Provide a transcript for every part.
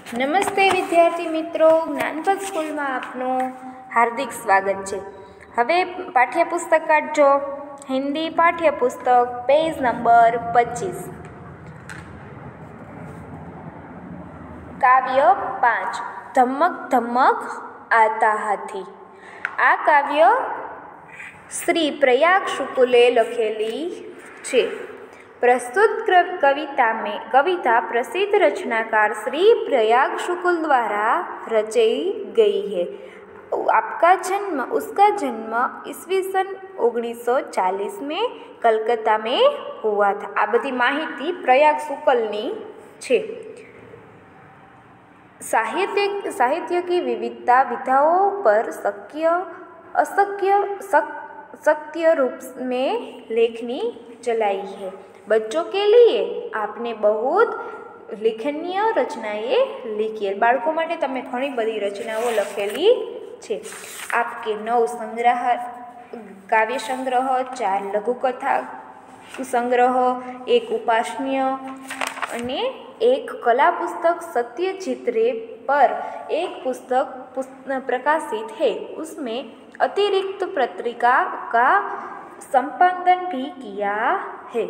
નમસ્તે વિદ્યાર્થી મિત્રો, જ્ઞાનપથ સ્કૂલમાં આપનું હાર્દિક સ્વાગત છે। હવે પાઠ્યપુસ્તક કાઢજો। હિન્દી પાઠ્યપુસ્તક પેજ નંબર 25, કાવ્ય 5 ધમક ધમક આતા હાથી। આ કાવ્ય શ્રી પ્રયાગ શુક્લે લખેલી છે। प्रस्तुत कविता प्रसिद्ध रचनाकार श्री प्रयाग शुक्ल द्वारा रचाई गई है। उसका जन्म ईस्वी सन 1940 में कलकत्ता में हुआ था। आ बधी माहिती प्रयाग शुक्लनी छे। साहित्य की विविधता विधाओं पर सत्य रूप में लेखनी चलाई है। बच्चों के लिए आपने बहुत लेखनीय रचनाएं लिखी है। बाळको माटे तमे घणी बधी रचनाओं लखेली छे। आपके 9 संग्रह, काव्य संग्रह, 4 लघुकथा संग्रह, 1 उपासनीय अने 1 कला पुस्तक सत्यजित रे पर 1 पुस्तक प्रकाशित है। उसमें अतिरिक्त पत्रिका का संपादन भी किया है।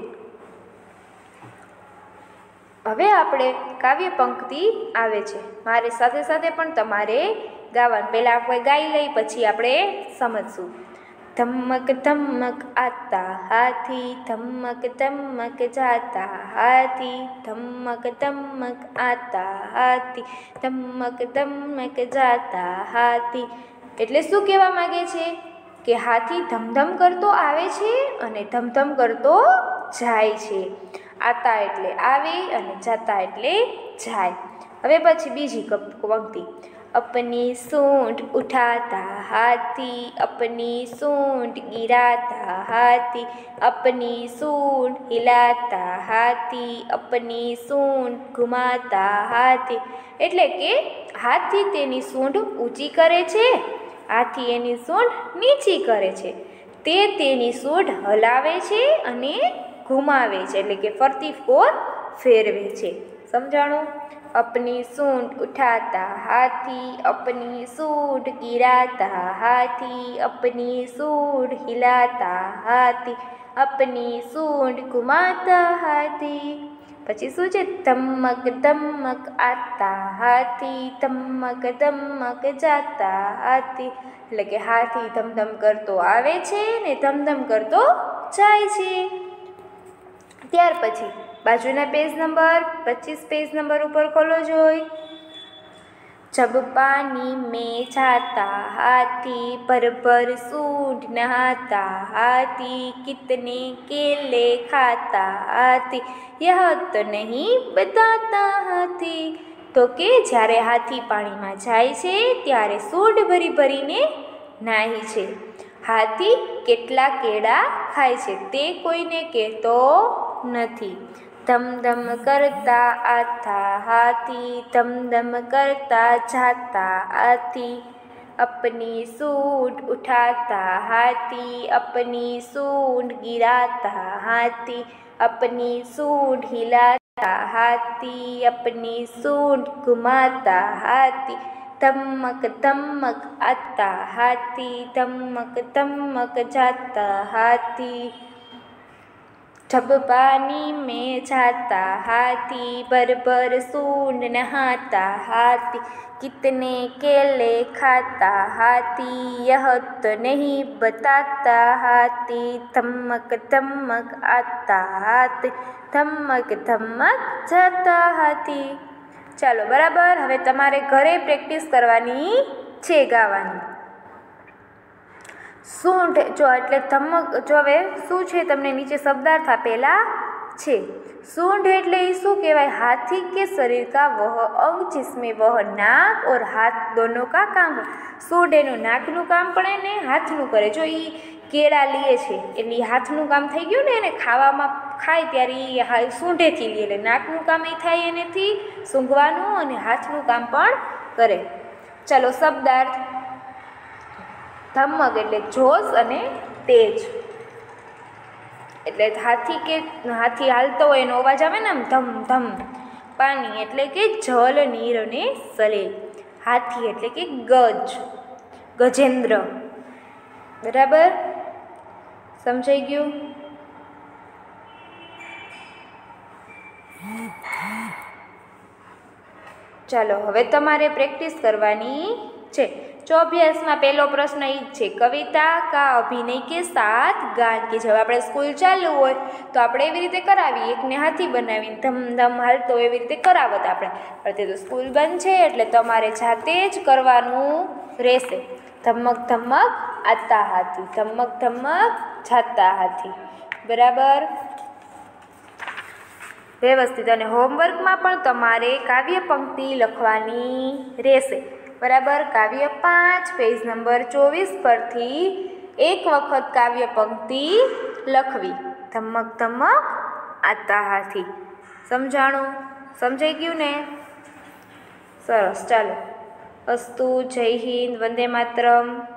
હવે આપણે કાવ્ય પંક્તિ આવે છે। મારે સાથે સાથે પણ તમારે ગાવાનું। પહેલાં આપણે ગાઈ લઈ, પછી આપણે સમજશું। ધમક ધમક આતા હાથી, ધમક ધમક જાતા હાથી, ધમક ધમક આતા હાથી, ધમક ધમક જાતા હાથી। એટલે શું કહેવા માગે છે કે હાથી ધમધમ કરતો આવે છે અને ધમધમ કરતો જાય છે। आता एटले आवे अने जाता एटले जाय। हवे पछी बीजी पंक्ति, अपनी सूंढ उठाता हाथी, अपनी सूंढ गिराता हाथी, अपनी सूंढ हिलाता हाथी, अपनी सूंढ घुमाता हाथी। एटले के हाथी तेनी सूंढ ऊंची करे छे, हाथी एनी सूंढ नीची करे छे। ते तेनी सूंढ हलावे छे अने घुमावे छे, એટલે કે ફરતી ફોર ફેરવે છે। સમજાણું? अपनी सूंढ उठाता हाथी, अपनी सूंढ गिराता हाथी, अपनी सूंढ हिलाता हाथी, अपनी सूंढ घुमाता हाथी। પછી શું છે? ધમક ધમક આતા હાથી, ધમક ધમક જાતા હાથી। એટલે કે હાથી ધમધમ કરતો આવે છે ને ધમધમ કરતો જાય છે। ત્યાર પછી બાજુના પેજ નંબર 25 पेज नंबर ऊपर खोलो जोई। जब पानी में जाता हाथी, भर भर सूंढ नहाता हाथी, कितने केले खाता हाथी, यह तो नहीं बताता हाथी। तो के જ્યારે હાથી પાણીમાં જાય છે ત્યારે સૂંઢ ભરી ભરીને નાહી છે। હાથી કેટલા કેળા ખાય છે તે કોઈને કહેતો નથી। धम धम करता आता हाथी, धम धम करता जाता हाथी, अपनी सूंढ उठाता हाथी, अपनी सूंढ गिराता हाथी, अपनी सूंढ हिलाता हाथी, अपनी सूंढ घुमाता हाथी, धमक धमक आता हाथी, धमक धमक जाता हाथी। जब पानी में जाता हाथी, भर भर सूंढ नहाता हाथी, कितने केले खाता हाथी, यह तो नहीं बताता हाथी। धमक धमक आता हाथी, धमक धमक जाता हाथी। ચાલો બરાબર। હવે તમારે ઘરે પ્રેક્ટિસ કરવાની છે ગાવાની। सूंढ जो एटले धमक जो हवे शुं छे तमने नीचे शब्दार्थ आपेला छे। सूंढ एटले शुं कहेवाय? हाथी के शरीर का वह अंग जिसमें वह नाक और हाथ दोनों का काम है। सूंढ एनु नाकनु काम पण एने हाथनु करे। जो ई केळा लीए छे एटले हाथनु काम थई गयुं ने, एने खावामां खाय त्यारे ई सूंढेथी लीए એટલે નાકનું કામ એ થાય એનેથી સૂંઘવાનું અને હાથનું કામ પણ કરે। ચાલો શબ્દાર્થ। ધમક એટલે જોશ અને તેજ, એટલે હાથી હાલતો હોય એનો અવાજ આવે ને આમ ધમ ધમ। પાણી એટલે કે જલ, નીર અને સલેલ. હાથી એટલે કે ગજ, ગજેન્દ્ર. બરાબર, સમજાઈ ગયું? ચાલો હવે તમારે પ્રેક્ટિસ કરવાની છે. જો અભ્યાસમાં પહેલો પ્રશ્ન એ જ છે, કવિતા કા અભિનય કે સાથ ગાન. કે જો આપણે સ્કૂલ ચાલુ હોય તો આપણે એવી રીતે કરાવીએ, એકને હાથી બનાવીને ધમ ધમ હાલતો એવી રીતે કરાવત આપણે. પણ તે તો સ્કૂલ બંધ છે એટલે તમારે જાતે જ કરવાનું રહેશે. ધમક ધમક આતા હાથી, ધમક ધમક જાતા હાથી. બરાબર, વ્યવસ્થિત. અને હોમવર્કમાં પણ તમારે કાવ્ય પંક્તિ લખવાની રહેશે. બરાબર, કાવ્ય 5 પેજ નંબર 24 પરથી એક વખત કાવ્ય પંક્તિ લખવી. ધમક ધમક આતા હાથી. સમજાણું? સમજાઈ ગયું ને? સરસ. ચાલો, અસ્તુ, જય હિન્દ, વંદે માતરમ.